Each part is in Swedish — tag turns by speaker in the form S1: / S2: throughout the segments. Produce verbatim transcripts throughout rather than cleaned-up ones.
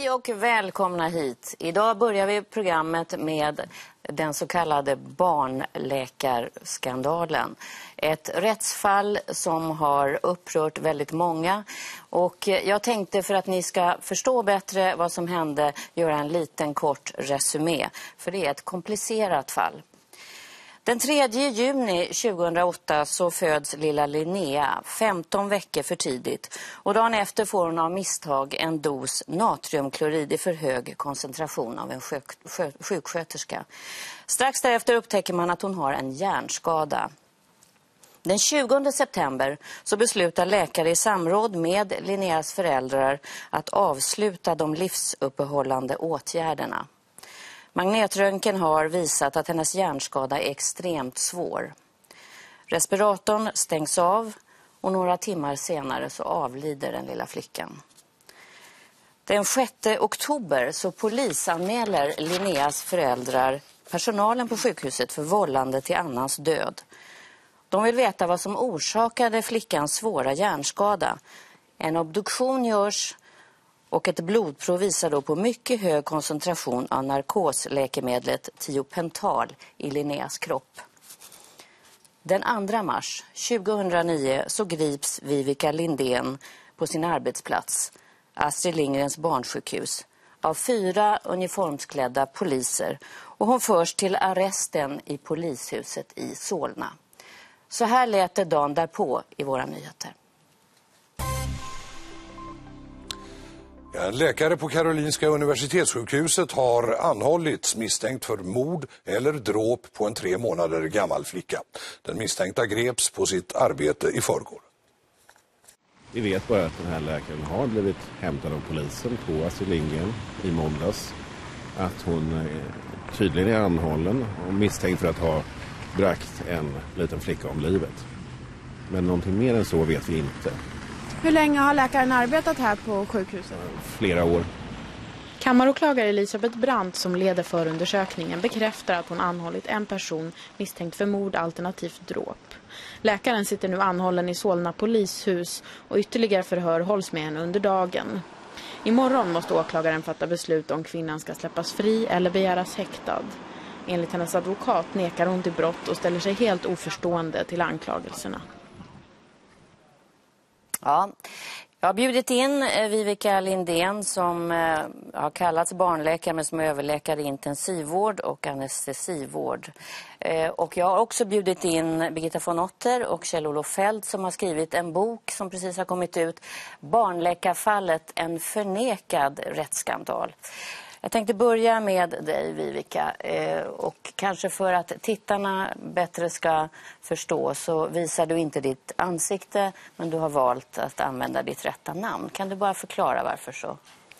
S1: Hej och välkomna hit. Idag börjar vi programmet med den så kallade barnläkarskandalen. Ett rättsfall som har upprört väldigt många. Och jag tänkte, för att ni ska förstå bättre vad som hände, göra en liten kort resumé. För det är ett komplicerat fall. Den tredje juni tjugohundraåtta så föds lilla Linnea femton veckor för tidigt, och dagen efter får hon av misstag en dos natriumklorid i för hög koncentration av en sjuk, sjuk, sjuksköterska. Strax därefter upptäcker man att hon har en hjärnskada. Den tjugonde september så beslutar läkare i samråd med Linneas föräldrar att avsluta de livsuppehållande åtgärderna. Magnetröntgen har visat att hennes hjärnskada är extremt svår. Respiratorn stängs av och några timmar senare så avlider den lilla flickan. Den sjätte oktober så polisanmäler Linneas föräldrar personalen på sjukhuset för vållande till annans död. De vill veta vad som orsakade flickans svåra hjärnskada. En obduktion görs. Och ett blodprov visar då på mycket hög koncentration av narkosläkemedlet Tiopental i Linneas kropp. Den andra mars tjugohundranio så grips Vivica Lindén på sin arbetsplats, Astrid Lindgrens barnsjukhus, av fyra uniformsklädda poliser, och hon förs till arresten i polishuset i Solna. Så här lät det dagen därpå i våra nyheter.
S2: En läkare på Karolinska universitetssjukhuset har anhållits misstänkt för mord eller dråp på en tre månader gammal flicka. Den misstänkta greps på sitt arbete i förrgår.
S3: Vi vet bara att den här läkaren har blivit hämtad av polisen på Astrid Lindgren i måndags. Att hon tydligen är anhållen och misstänkt för att ha bragt en liten flicka om livet. Men någonting mer än så vet vi inte.
S4: Hur länge har läkaren arbetat här på sjukhuset?
S3: Flera år.
S4: Kammaråklagare Elisabeth Brandt, som leder förundersökningen, bekräftar att hon anhållit en person misstänkt för mord alternativt dråp. Läkaren sitter nu anhållen i Solna polishus och ytterligare förhör hålls med henne under dagen. Imorgon måste åklagaren fatta beslut om kvinnan ska släppas fri eller begäras häktad. Enligt hennes advokat nekar hon till brott och ställer sig helt oförstående till anklagelserna.
S1: Ja, jag har bjudit in Vivica Lindén som eh, har kallats barnläkare men som är överläkare i intensivvård och anestesivård. Eh, och jag har också bjudit in Birgitta von Otter och Kjell-Olof Fält som har skrivit en bok som precis har kommit ut, Barnläkarfallet, en förnekad rättsskandal. Jag tänkte börja med dig, Vivica, eh, och kanske för att tittarna bättre ska förstå så visar du inte ditt ansikte, men du har valt att använda ditt rätta namn. Kan du bara förklara varför så?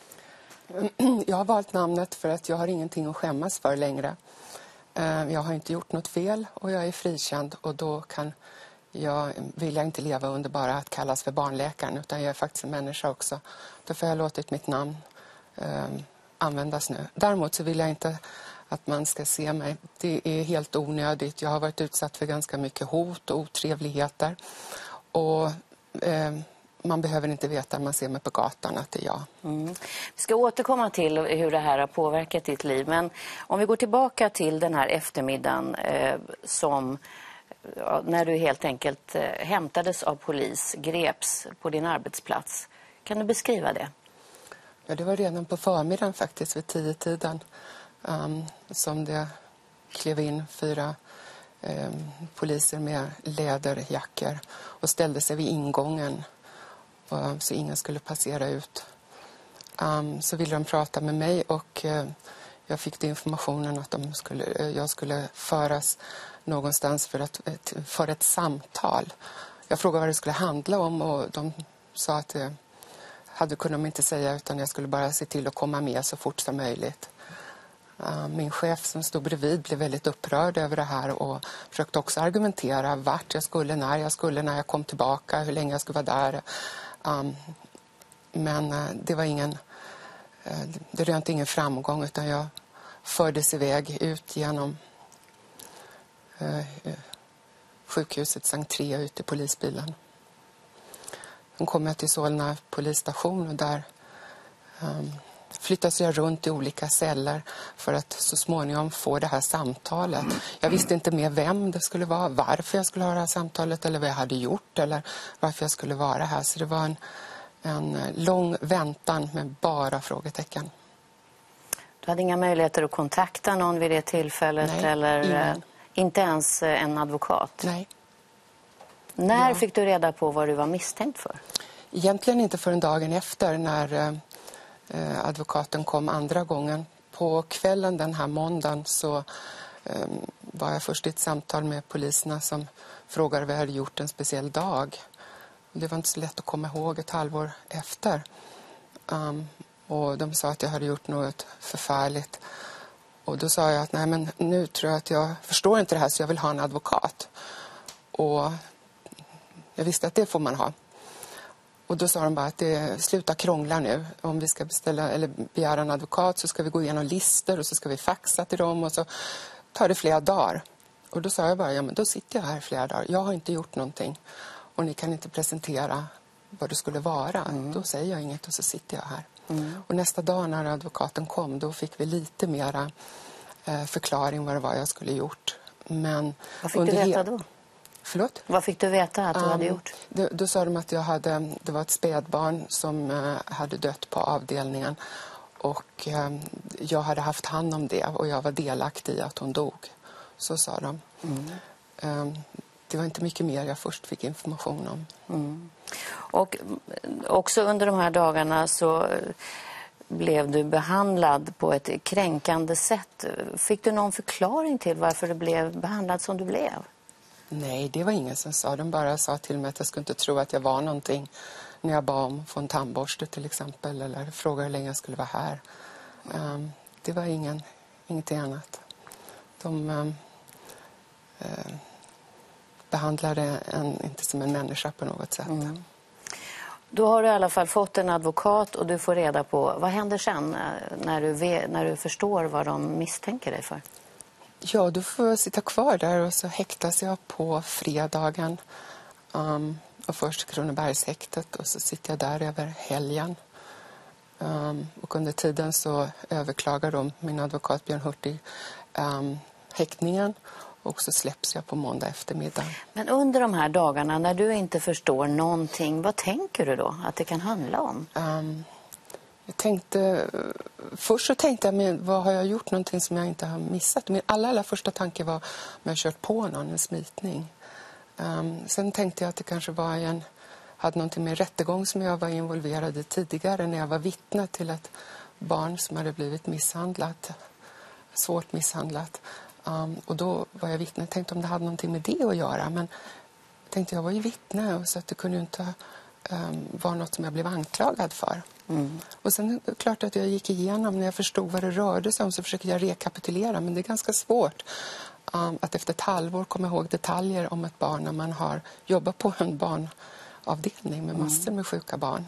S5: Jag har valt namnet för att jag har ingenting att skämmas för längre. Jag har inte gjort något fel och jag är frikänd, och då kan jag, vill jag inte leva under bara att kallas för barnläkaren, utan jag är faktiskt en människa också. Därför har jag låtit mitt namn användas nu. Däremot så vill jag inte att man ska se mig. Det är helt onödigt. Jag har varit utsatt för ganska mycket hot och otrevligheter. Och eh, man behöver inte veta när man ser mig på gatan att det är jag.
S1: Mm. Vi ska återkomma till hur det här har påverkat ditt liv. Men om vi går tillbaka till den här eftermiddagen eh, som ja, när du helt enkelt eh, hämtades av polis, greps på din arbetsplats. Kan du beskriva det?
S5: Ja, det var redan på förmiddagen faktiskt, vid tio tiden um, som det klev in fyra um, poliser med läderjackor och ställde sig vid ingången uh, så ingen skulle passera ut. Um, så ville de prata med mig, och uh, jag fick informationen att de skulle, uh, jag skulle föras någonstans för, att, ett, för ett samtal. Jag frågade vad det skulle handla om, och de sa att uh, hade kunde de inte säga, utan jag skulle bara se till att komma med så fort som möjligt. Min chef som stod bredvid blev väldigt upprörd över det här och försökte också argumentera vart jag skulle, när jag skulle, när jag kom tillbaka, hur länge jag skulle vara där. Men det var ingen, det rönte ingen framgång, utan jag fördes iväg ut genom sjukhusets entré ut i polisbilen. Sen kom jag till Solna polisstation, och där um, flyttades jag runt i olika celler för att så småningom få det här samtalet. Jag visste inte med vem det skulle vara, varför jag skulle ha det här samtalet eller vad jag hade gjort eller varför jag skulle vara här. Så det var en, en lång väntan med bara frågetecken.
S1: Du hade inga möjligheter att kontakta någon vid det tillfället?
S5: Nej,
S1: eller
S5: ingen.
S1: Inte ens en advokat?
S5: Nej.
S1: När
S5: Ja.
S1: fick du reda på vad du var misstänkt för?
S5: Egentligen inte förrän dagen efter när eh, advokaten kom andra gången. På kvällen den här måndagen så eh, var jag först i ett samtal med poliserna som frågade vad jag hade gjort en speciell dag. Det var inte så lätt att komma ihåg ett halvår efter. Um, och de sa att jag hade gjort något förfärligt. Och då sa jag att nej, men nu tror jag att jag förstår inte det här så jag vill ha en advokat. Och jag visste att det får man ha. Och då sa de bara att det sluta krångla nu. Om vi ska beställa eller begära en advokat så ska vi gå igenom listor och så ska vi faxa till dem och så tar det flera dagar. Och då sa jag bara, ja men då sitter jag här flera dagar. Jag har inte gjort någonting och ni kan inte presentera vad det skulle vara. Mm. Då säger jag inget och så sitter jag här. Mm. Och nästa dag när advokaten kom då fick vi lite mera eh, förklaring vad det var jag skulle gjort. Men
S1: vad fick du veta då?
S5: Förlåt?
S1: Vad fick du veta att du um, hade gjort?
S5: Då, då sa de att jag hade, det var ett spädbarn som uh, hade dött på avdelningen. Och um, jag hade haft hand om det och jag var delaktig i att hon dog. Så sa de. Mm. Um, det var inte mycket mer jag först fick information om.
S1: Mm. Och också under de här dagarna så blev du behandlad på ett kränkande sätt. Fick du någon förklaring till varför du blev behandlad som du blev?
S5: Nej, det var ingen som sa. De bara sa till mig att jag skulle inte tro att jag var någonting när jag bad om att få en tandborste till exempel. Eller frågade hur länge jag skulle vara här. Um, det var ingen, ingenting annat. De um, uh, behandlade en, inte som en människa på något sätt. Mm.
S1: Då har du i alla fall fått en advokat och du får reda på vad händer sen när du, vet, när du förstår vad de misstänker dig för?
S5: Ja, då får jag sitta kvar där och så häktas jag på fredagen. Um, och först Kronobergshäktet och så sitter jag där över helgen. Um, och under tiden så överklagar de min advokat Björn Hurtig um, häktningen. Och så släpps jag på måndag eftermiddag.
S1: Men under de här dagarna när du inte förstår någonting, vad tänker du då att det kan handla om?
S5: Um, jag tänkte, först så tänkte jag, men vad har jag gjort någonting som jag inte har missat? Min allra, allra första tanke var om jag kört på någon, en smitning. Um, sen tänkte jag att det kanske var en, hade någonting med rättegång som jag var involverad i tidigare när jag var vittne till ett barn som hade blivit misshandlat, svårt misshandlat. Um, och då var jag vittne. Jag tänkte om det hade någonting med det att göra. Men jag tänkte jag var ju vittne och så att det kunde inte um, vara något som jag blev anklagad för. Mm. Och sen är det klart att jag gick igenom när jag förstod vad det rörde sig om så försökte jag rekapitulera. Men det är ganska svårt um, att efter ett halvår komma ihåg detaljer om ett barn när man har jobbat på en barnavdelning med massor med sjuka barn.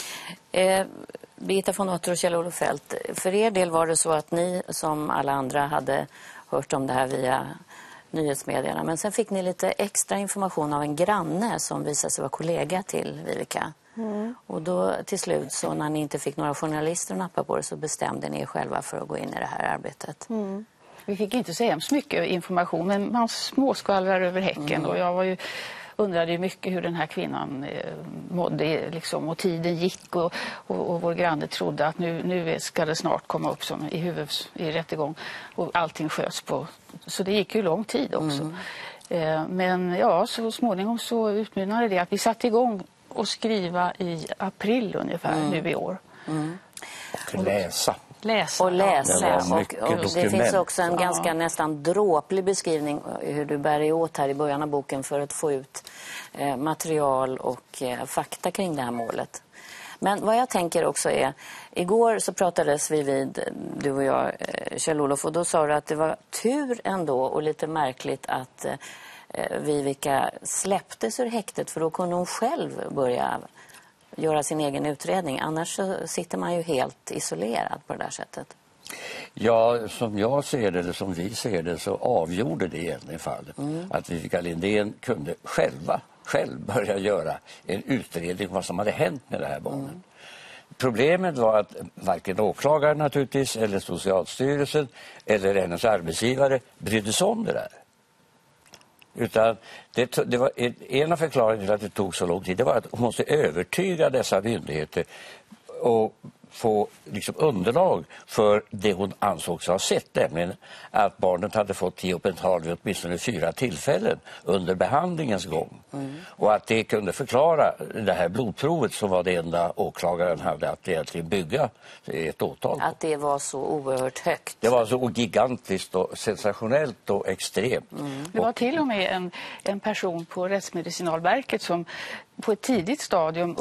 S1: Eh, Birgitta von Otter och Kjell-Olof Feldt, för er del var det så att ni som alla andra hade hört om det här via nyhetsmedierna. Men sen fick ni lite extra information av en granne som visade sig vara kollega till Vivica. Mm. Och då till slut så när ni inte fick några journalister att nappa på det så bestämde ni er själva för att gå in i det här arbetet.
S6: Mm. Vi fick inte så hemskt mycket information men man småskvallrar över häcken mm. och jag var ju undrade ju mycket hur den här kvinnan eh, mådde liksom, och tiden gick och, och, och vår granne trodde att nu, nu ska det snart komma upp som i huvuds, i rättegång och allting sköts på. Så det gick ju lång tid också. Mm. Eh, men ja, så småningom så utmynnade det att vi satte igång och skriva i april ungefär mm. nu i år.
S1: Mm.
S7: Och läsa.
S1: Läsa. Och läsa. Och, och det finns också en ganska ja. nästan dråplig beskrivning hur du bär dig åt här i början av boken för att få ut eh, material och eh, fakta kring det här målet. Men vad jag tänker också är, igår så pratades vi vid, du och jag, eh, Kjell-Olof, och då sa du att det var tur ändå och lite märkligt att eh, Vivica släpptes ur häktet för då kunde hon själv börja göra sin egen utredning. Annars så sitter man ju helt isolerad på det där sättet.
S7: Ja, som jag ser det, eller som vi ser det, så avgjorde det egentligen fallet. Mm. Att Vivica Lindén kunde själva, själv börja göra en utredning om vad som hade hänt med det här barnet. Problemet var att varken åklagaren naturligtvis eller Socialstyrelsen eller hennes arbetsgivare brydde sig om det där. Utan det, det var en av förklaringarna till att det tog så lång tid. Det var att hon måste övertyga dessa myndigheter och få liksom underlag för det hon ansåg sig ha sett, nämligen att barnet hade fått tiopental vid åtminstone fyra tillfällen under behandlingens gång. Mm. Och att det kunde förklara det här blodprovet som var det enda åklagaren hade att egentligen bygga ett åtal på.
S1: Att det var så oerhört högt.
S7: Det var så gigantiskt och sensationellt och extremt.
S6: Mm. Det var till och med en, en person på Rättsmedicinalverket som på ett tidigt stadium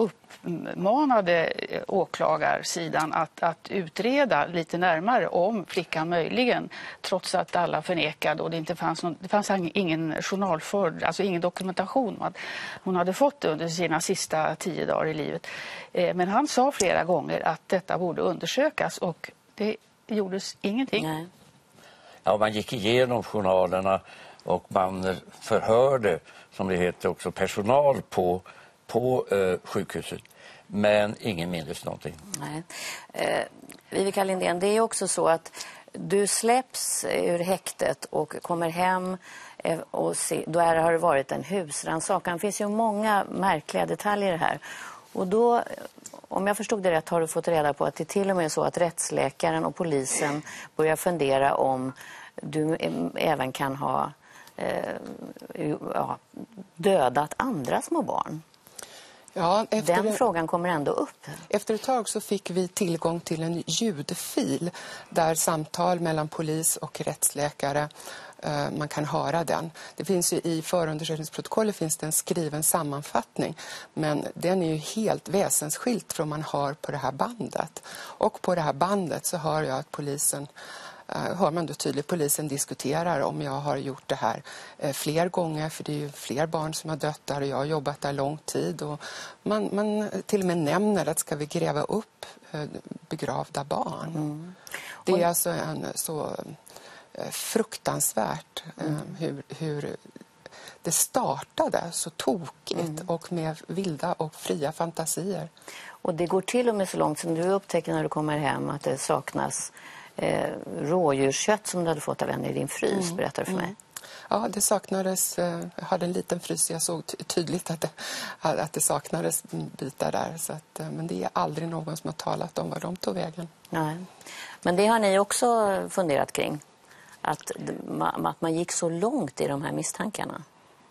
S6: uppmanade åklagarsidan att, att utreda lite närmare om flickan möjligen, trots att alla förnekade och det inte fanns någon, det fanns ingen journalförd, alltså ingen dokumentation om att hon hade fått det under sina sista tio dagar i livet. Eh, men han sa flera gånger att detta borde undersökas och det gjordes ingenting.
S1: Nej.
S7: Ja, man gick igenom journalerna och man förhörde, som det heter också, personal på på eh, sjukhuset, men ingen minns någonting.
S1: Nej. Eh, Vivica Lindén, det är också så att du släpps ur häktet och kommer hem eh, och se, då är, har det varit en husrannsakan. Det finns ju många märkliga detaljer här. Och då, om jag förstod det rätt, har du fått reda på att det till och med är så att rättsläkaren och polisen börjar fundera om du även kan ha eh, ja, dödat andra små barn.
S5: Ja, efter
S1: Den frågan kommer ändå upp.
S5: Efter ett tag så fick vi tillgång till en ljudfil där samtal mellan polis och rättsläkare, eh, man kan höra den. Det finns ju i förundersökningsprotokollet finns det en skriven sammanfattning, men den är ju helt väsensskilt från man hör på det här bandet. Och på det här bandet så hör jag att polisen Uh, hör man då tydligt polisen diskuterar om jag har gjort det här uh, fler gånger, för det är ju fler barn som har dött där och jag har jobbat där lång tid, och man, man till och med nämner att ska vi gräva upp uh, begravda barn. Mm. Det är alltså en så uh, fruktansvärt uh, mm. hur, hur det startade så tokigt mm. och med vilda och fria fantasier.
S1: Och det går till och med så långt som du upptäcker när du kommer hem att det saknas Eh, rådjurskött som du hade fått av en i din frys, mm. berättar du för mig. Mm.
S5: Ja, det saknades, jag hade en liten frys, jag såg tydligt att det, att det saknades bitar där. Så att, men det är aldrig någon som har talat om vad de tog vägen.
S1: Nej. Men det har ni också funderat kring? Att, att man gick så långt i de här misstankarna?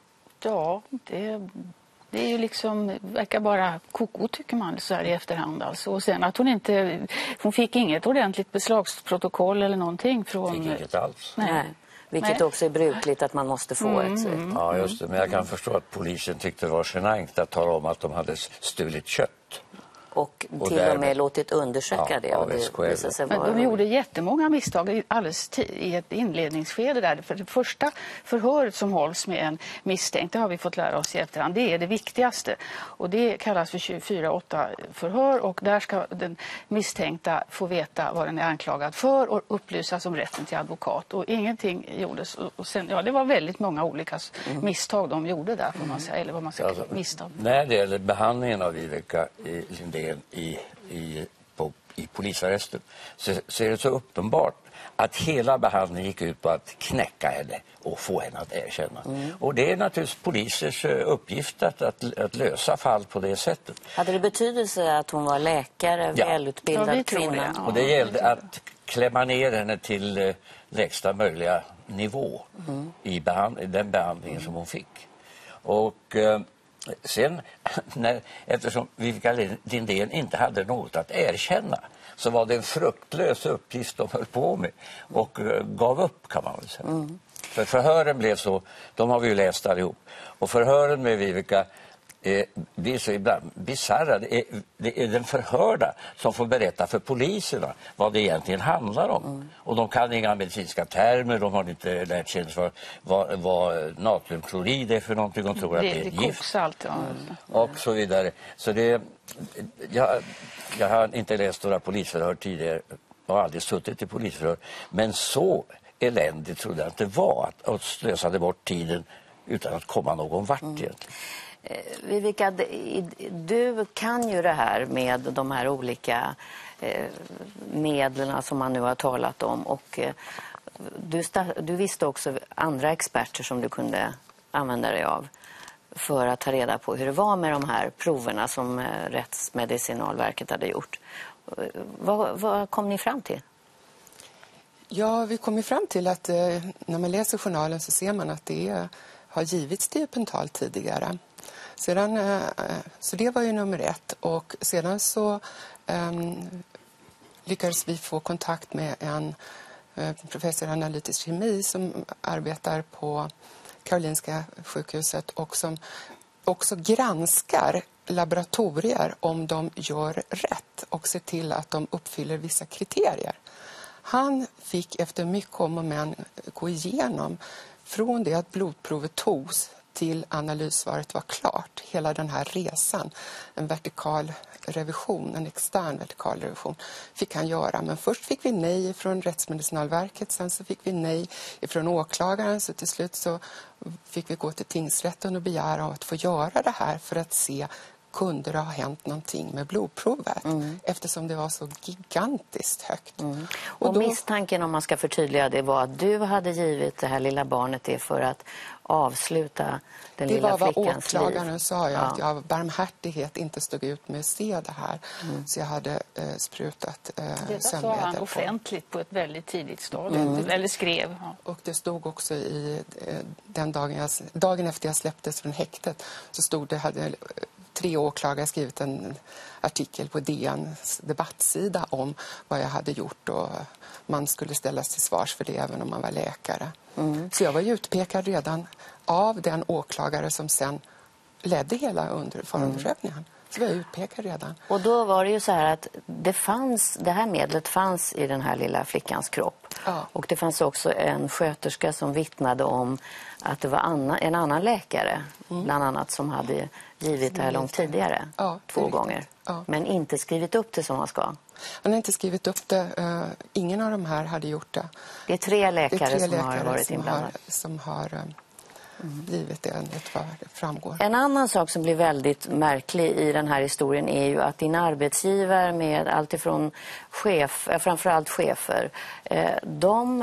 S6: Ja, det... Det är ju liksom, verkar bara koko tycker man så här i efterhand alltså. Och sen att hon inte, hon fick inget ordentligt beslagsprotokoll eller någonting från...
S7: Fick inget alls.
S1: Nej. Nej. Vilket Nej. också är brukligt att man måste få mm. ett... Mm.
S7: Ja, just det. Men jag kan förstå att polisen tyckte det var genant att tala om att de hade stulit kött.
S1: Och till och, därmed, och med låtit undersöka ja, det. Och det
S6: visade sig vara... Men de gjorde jättemånga misstag alldeles i ett inledningsskede där. För det första förhöret som hålls med en misstänkt, det har vi fått lära oss i efterhand, det är det viktigaste. Och det kallas för tjugofyra åtta förhör, och där ska den misstänkta få veta vad den är anklagad för och upplysas om rätten till advokat. Och ingenting gjordes. Och sen, ja, det var väldigt många olika mm. misstag de gjorde där, får man säga. Eller vad man ska alltså, misstag.
S7: När det gäller behandlingen av Vivica Lindén I, i, på, i polisarresten så, så är det så uppenbart att hela behandlingen gick ut på att knäcka henne och få henne att erkänna. Mm. Och det är naturligtvis polisers uppgift att, att, att lösa fall på det sättet.
S1: Hade det betydelse att hon var läkare, ja. välutbildad ja, kvinna?
S7: Ja, och det gällde att klämma ner henne till eh, lägsta möjliga nivå mm. i, behand, i den behandlingen mm. som hon fick. Och... Eh, Sen, när, eftersom Vivica Lindén inte hade något att erkänna, så var det en fruktlös uppgift de höll på med och uh, gav upp, kan man väl säga. Mm. För förhören blev så, de har vi ju läst allihop, och förhören med Vivica eh, blir så ibland bisarra. Det är, det är den förhörda som får berätta för poliserna vad det egentligen handlar om. Mm. Och de kan inga medicinska termer, de har inte lärt sig vad, vad, vad natriumklorid är för någonting, de tror det, att det är ett gift.
S6: Koksalt, ja.
S7: Mm. Och så vidare. Så det, jag, jag har inte läst några polisförhör tidigare och har aldrig suttit i polisförhör, men så eländigt trodde jag att det var att, att slösa bort tiden utan att komma någon vart egentligen.
S1: Mm. Vivica, du kan ju det här med de här olika medlen som man nu har talat om, och du, du visste också andra experter som du kunde använda dig av för att ta reda på hur det var med de här proverna som Rättsmedicinalverket hade gjort. Vad, vad kom ni fram till?
S5: Ja, vi kom ju fram till att eh, när man läser journalen så ser man att det är, har givits Thiopental tidigare. Sedan, eh, så det var ju nummer ett, och sedan så eh, lyckades vi få kontakt med en eh, professor i analytisk kemi som arbetar på Karolinska sjukhuset och som också granskar laboratorier om de gör rätt och ser till att de uppfyller vissa kriterier. Han fick efter mycket om och men gå igenom från det att blodprovet togs till analyssvaret var klart. Hela den här resan, en vertikal revision, en extern vertikal revision fick han göra. Men först fick vi nej från Rättsmedicinalverket, sen så fick vi nej från åklagaren, så till slut så fick vi gå till tingsrätten och begära att få göra det här för att se kunde det ha hänt någonting med blodprovet mm. eftersom det var så gigantiskt högt.
S1: Mm. Och, och då... misstanken, om man ska förtydliga det, var att du hade givit det här lilla barnet det för att avsluta den
S5: det
S1: lilla
S5: flickans liv. Det var vad åklagaren
S1: liv.
S5: sa, jag,
S1: ja.
S5: att jag av barmhärtighet inte stod ut med att se det här. Mm. Så jag hade eh, sprutat eh,
S6: det sa han
S5: på.
S6: offentligt på ett väldigt tidigt stadium, mm. eller skrev. Ja.
S5: Och det stod också i eh, den dagen, jag, dagen efter jag släpptes från häktet, så stod det, hade tre åklagare skrivit en artikel på D N:s debattsida om vad jag hade gjort, och man skulle ställas till svars för det även om man var läkare. Mm. Så jag var ju utpekad redan av den åklagare som sen ledde hela under förundersökningen. Mm. Så var jag utpekad redan.
S1: Och då var det ju så här att det fanns, det här medlet fanns i den här lilla flickans kropp. Ja. Och det fanns också en sköterska som vittnade om att det var anna, en annan läkare mm. bland annat som hade givit det här långt tidigare. Ja, två gånger. Ja. Men inte skrivit upp det som man ska.
S5: Han har inte skrivit upp det. Uh, ingen av de här hade gjort det.
S1: Det är tre läkare,
S5: det är tre
S1: som
S5: läkare
S1: har varit
S5: som
S1: inblandade.
S5: Har, som har uh, mm. givit det enligt vad det framgår.
S1: En annan sak som blir väldigt märklig i den här historien är ju att din arbetsgivare med allt ifrån chef, framförallt chefer, uh, de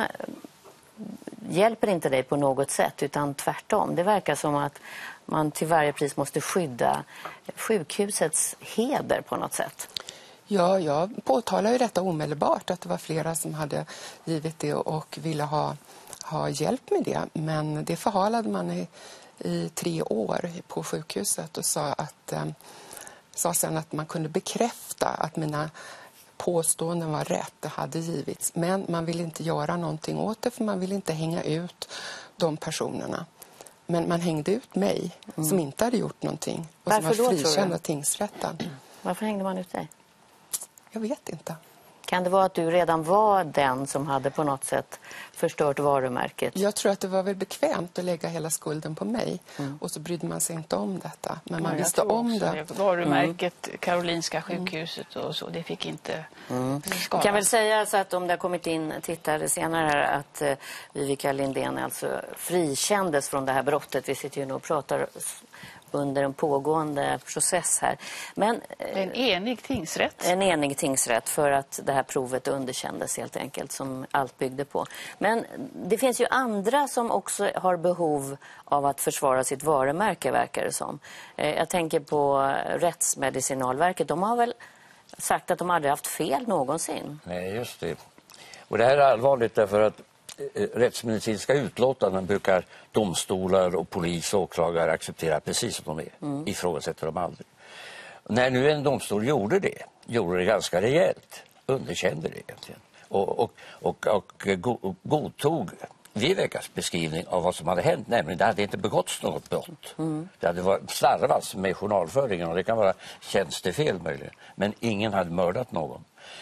S1: hjälper inte dig på något sätt, utan tvärtom. Det verkar som att man till varje pris måste skydda sjukhusets heder på något sätt.
S5: Ja, jag påtalar ju detta omedelbart, att det var flera som hade givit det och ville ha, ha hjälp med det. Men det förhalade man i, i tre år på sjukhuset och sa, att, eh, sa sen att man kunde bekräfta att mina påståenden var rätt, det hade givits. Men man ville inte göra någonting åt det, för man ville inte hänga ut de personerna. Men man hängde ut mig mm. som inte hade gjort någonting och
S1: Varför
S5: som var
S1: då,
S5: frikänd av tingsrätten.
S1: Varför hängde man ut dig?
S5: Jag vet inte.
S1: Kan det vara att du redan var den som hade på något sätt förstört varumärket?
S5: Jag tror att det var väl bekvämt att lägga hela skulden på mig. Mm. Och så brydde man sig inte om detta. Men man ja, visste om det.
S6: det. Varumärket, mm. Karolinska sjukhuset och så, det fick inte
S1: mm. skada. Jag kan väl säga så att om det har kommit in tittare senare att uh, Vivica Lindén alltså frikändes från det här brottet. Vi sitter ju nu och pratar under en pågående process här. Men,
S6: en enig tingsrätt.
S1: En enig tingsrätt för att det här provet underkändes helt enkelt, som allt byggde på. Men det finns ju andra som också har behov av att försvara sitt varumärke, verkar det som. Jag tänker på Rättsmedicinalverket. De har väl sagt att de aldrig haft fel någonsin.
S7: Nej, just det. Och det här är allvarligt därför att rättsmedicinska utlåtanden brukar domstolar och polis och åklagare acceptera precis som de är. Mm. Ifrågasätter de aldrig. När nu en domstol gjorde det, gjorde det ganska rejält. Underkände det egentligen. Och, och, och, och godtog Vivecas beskrivning av vad som hade hänt. Nämligen det hade inte begåtts något brott. Mm. Det hade varit slarvats med journalföringen, och det kan vara tjänstefel möjligen. Men ingen hade mördat någon.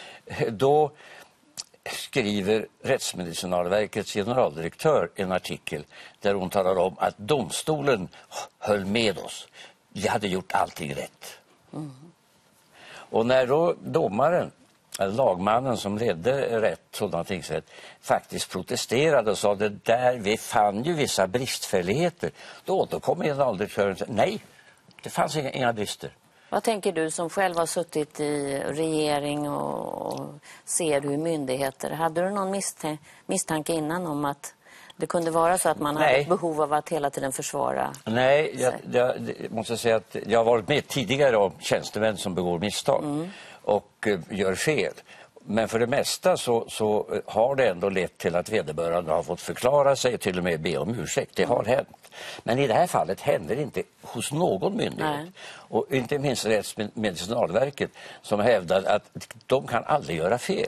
S7: Då skriver Rättsmedicinalverkets generaldirektör en artikel där hon talar om att domstolen höll med oss. Vi hade gjort allting rätt. Mm. Och när då domaren, lagmannen som ledde rätt sådan tingsrätt, faktiskt protesterade och sa det där, vi fann ju vissa bristfälligheter, då återkom generaldirektören och sa nej, Det fanns inga, inga brister.
S1: Vad tänker du som själv har suttit i regering och ser hur myndigheter... Hade du någon misstanke, misstanke innan om att det kunde vara så att man
S7: Nej.
S1: hade ett behov av att hela tiden försvara?
S7: Nej, jag, jag, jag måste säga att jag har varit med tidigare om tjänstemän som begår misstag mm. och uh, gör fel. Men för det mesta så, så har det ändå lett till att vederbörande har fått förklara sig och till och med be om ursäkt. Det har hänt. Men i det här fallet händer det inte hos någon myndighet. Nej. Och inte minst Rättsmedicinalverket som hävdar att de kan aldrig göra fel.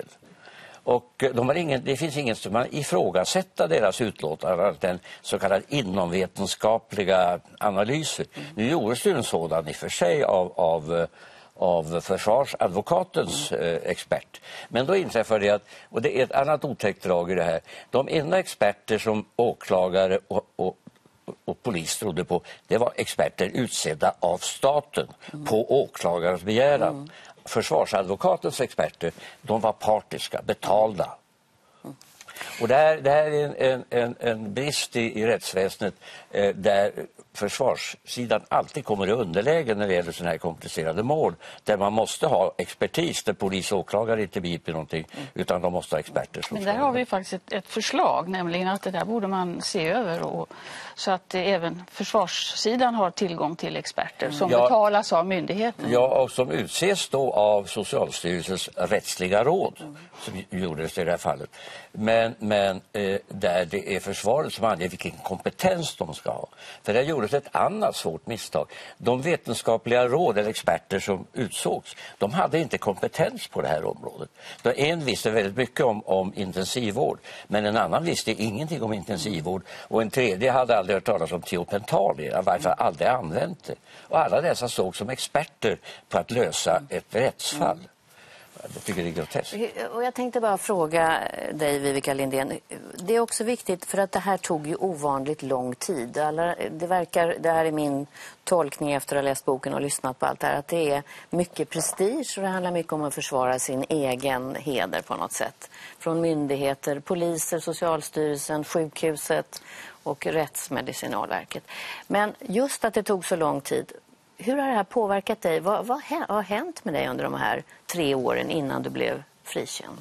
S7: Och de har ingen, det finns ingen som man ifrågasätta deras utlåtande än så kallade inomvetenskapliga analyser. Mm. Nu gjordes det en sådan i och för sig av... av av försvarsadvokatens eh, expert. Men då inträffar det att, och det är ett annat otäckt drag i det här, de enda experter som åklagare och, och, och polis trodde på, det var experter utsedda av staten mm. på åklagarens begäran. Mm. Försvarsadvokatens experter, de var partiska, betalda. Mm. Och det här, det här är en, en, en brist i, i rättsväsendet eh, där försvarssidan alltid kommer i underläge när det gäller sådana här komplicerade mål. Där man måste ha expertis, där polis och åklagare inte begriper någonting, mm. utan de måste ha experter. Som
S6: Men där har vi faktiskt ett, ett förslag, nämligen att det där borde man se över. Och, så att eh, även försvarssidan har tillgång till experter som ja, betalas av myndigheten.
S7: Ja, och som utses då av Socialstyrelsens rättsliga råd, mm. som gjordes i det här fallet. Men, men eh, där det är försvaret som anger vilken kompetens de ska ha. För det gjordes ett annat svårt misstag. De vetenskapliga råd eller experter som utsågs, de hade inte kompetens på det här området. En visste väldigt mycket om, om intensivvård, men en annan visste ingenting om intensivvård. Och en tredje hade aldrig hört talas om tiopental, i varje fall aldrig använt det. Och alla dessa såg som experter på att lösa ett rättsfall. Jag tycker det är groteskt.
S1: Och jag tänkte bara fråga dig, Vivica Lindén. Det är också viktigt för att det här tog ju ovanligt lång tid. Alla, det verkar, det här är min tolkning efter att ha läst boken och lyssnat på allt det här, att det är mycket prestige och det handlar mycket om att försvara sin egen heder på något sätt. Från myndigheter, poliser, Socialstyrelsen, sjukhuset och Rättsmedicinalverket. Men just att det tog så lång tid. Hur har det här påverkat dig? Vad, vad har hänt med dig under de här tre åren innan du blev frikänd?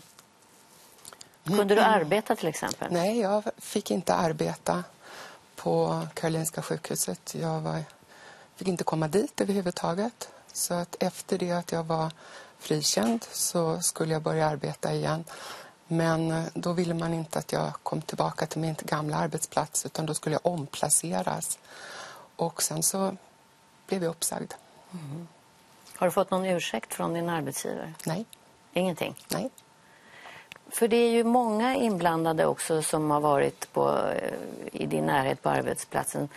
S1: Kunde du arbeta till exempel?
S5: Nej, jag fick inte arbeta på Karolinska sjukhuset. Jag var, fick inte komma dit överhuvudtaget. Så att efter det att jag var frikänd så skulle jag börja arbeta igen. Men då ville man inte att jag kom tillbaka till min gamla arbetsplats, utan då skulle jag omplaceras. Och sen så blev jag uppsagd.
S1: Mm. Har du fått någon ursäkt från din arbetsgivare?
S5: Nej.
S1: Ingenting?
S5: Nej.
S1: För det är ju många inblandade också som har varit på, i din närhet på arbetsplatsen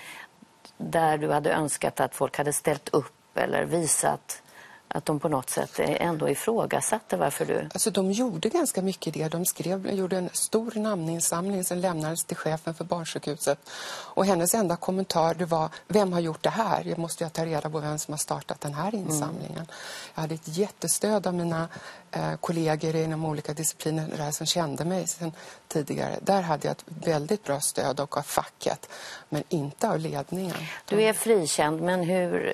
S1: där du hade önskat att folk hade ställt upp eller visat att de på något sätt ändå ifrågasatte varför du...
S5: Alltså de gjorde ganska mycket det. De skrev, gjorde en stor namninsamling som lämnades till chefen för barnsjukhuset. Och hennes enda kommentar det var, vem har gjort det här? Jag måste ju ta reda på vem som har startat den här insamlingen. Mm. Jag hade ett jättestöd av mina eh, kollegor inom olika discipliner där som kände mig sedan tidigare. Där hade jag ett väldigt bra stöd och av facket, men inte av ledningen.
S1: Du är frikänd, men hur...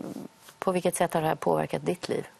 S1: På vilket sätt har det här påverkat ditt liv?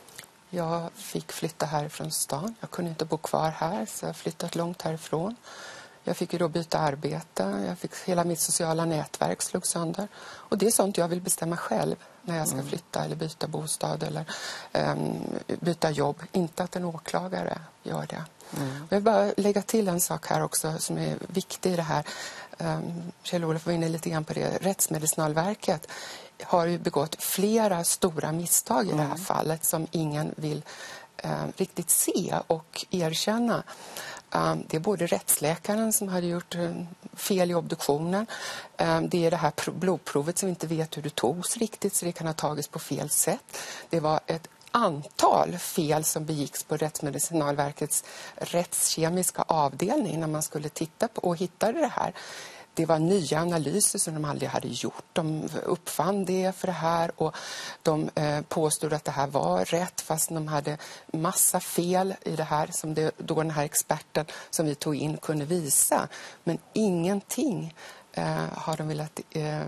S5: Jag fick flytta härifrån stan. Jag kunde inte bo kvar här, så jag flyttat långt härifrån. Jag fick ju då byta arbete. Jag fick, hela mitt sociala nätverk slog sönder. Och det är sånt jag vill bestämma själv när jag ska mm. flytta eller byta bostad eller um, byta jobb. Inte att en åklagare gör det. Mm. Och jag vill bara lägga till en sak här också som är viktig i det här. Um, Kjell-Olof var inne lite grann på det. Rättsmedicinalverket har ju begått flera stora misstag i mm. det här fallet som ingen vill eh, riktigt se och erkänna. Um, det är både rättsläkaren som hade gjort um, fel i obduktionen. Um, det är det här blodprovet som inte vet hur det togs riktigt, så det kan ha tagits på fel sätt. Det var ett antal fel som begicks på Rättsmedicinalverkets rättskemiska avdelning när man skulle titta på och hittade det här. Det var nya analyser som de aldrig hade gjort. De uppfann det för det här och de eh, påstod att det här var rätt fast de hade massa fel i det här som det, då den här experten som vi tog in kunde visa. Men ingenting eh, har de velat eh,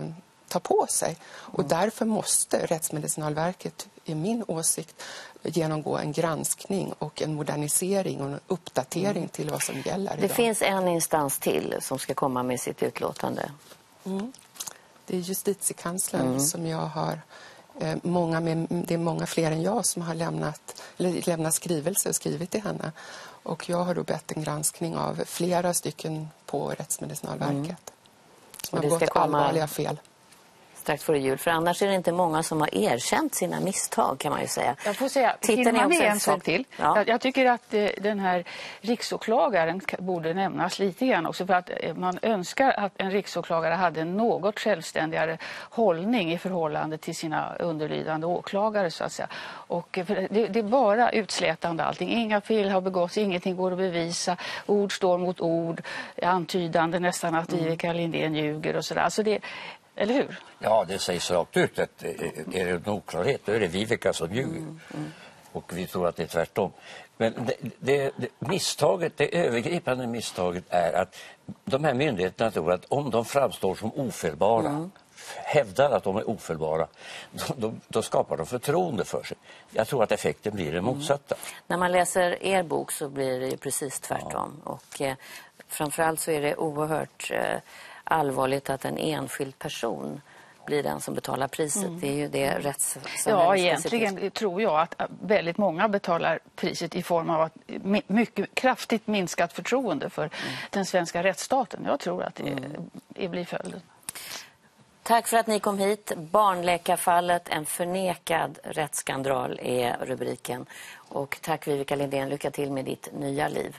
S5: ta på sig. Och därför måste Rättsmedicinalverket, i min åsikt, genomgå en granskning och en modernisering och en uppdatering mm. till vad som gäller
S1: Det
S5: idag.
S1: finns en instans till som ska komma med sitt utlåtande.
S5: Mm. Det är Justitiekanslern mm. som jag har... Eh, många med, det är många fler än jag som har lämnat, eller lämnat skrivelser och skrivit till henne. Och jag har då bett en granskning av flera stycken på Rättsmedicinalverket. Mm. Som har gått allvarliga fel.
S1: Strax före jul, för annars är det inte många som har erkänt sina misstag, kan man ju säga.
S6: Jag får säga,
S1: Tittar ni
S6: med en sak till.
S1: Ja.
S6: Jag, jag tycker att eh, den här riksåklagaren borde nämnas lite grann också, för att eh, man önskar att en riksåklagare hade en något självständigare hållning i förhållande till sina underlydande åklagare, så att säga. Och, eh, för det, det är bara utslätande allting. Inga fel har begåtts, ingenting går att bevisa, ord står mot ord, antydande nästan att mm. Viveca Lindén ljuger och sådär. Alltså det... Eller hur?
S7: Ja, det sägs rakt ut att är det en oklarhet, då är det Viveca som ljuger. Mm, mm. Och vi tror att det är tvärtom. Men det, det, det, misstaget, det övergripande misstaget är att de här myndigheterna tror att om de framstår som ofelbara, mm. hävdar att de är ofelbara, då, då, då skapar de förtroende för sig. Jag tror att effekten blir den motsatta. Mm.
S1: När man läser er bok så blir det ju precis tvärtom. Ja. Och eh, framförallt så är det oerhört... Eh, allvarligt att en enskild person blir den som betalar priset. Mm. Det är ju det rättssamhället.
S6: Ja, egentligen tror jag att väldigt många betalar priset i form av att mycket kraftigt minskat förtroende för mm. den svenska rättsstaten. Jag tror att det, mm. det blir följden.
S1: Tack för att ni kom hit. Barnläkarfallet, en förnekad rättsskandal är rubriken. Och tack Viveca Lindén, lycka till med ditt nya liv.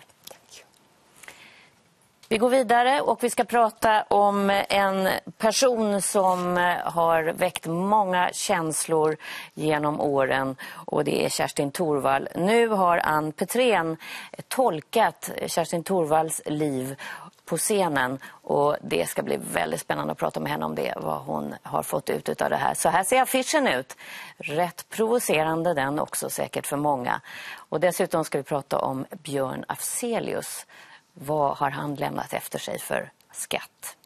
S1: Vi går vidare och vi ska prata om en person som har väckt många känslor genom åren, och det är Kerstin Thorvall. Nu har Ann Petrén tolkat Kerstin Thorvalls liv på scenen, och det ska bli väldigt spännande att prata med henne om det, vad hon har fått ut av det här. Så här ser affischen ut. Rätt provocerande den också, säkert för många. Och dessutom ska vi prata om Björn Afzelius. Vad har han lämnat efter sig för skatt?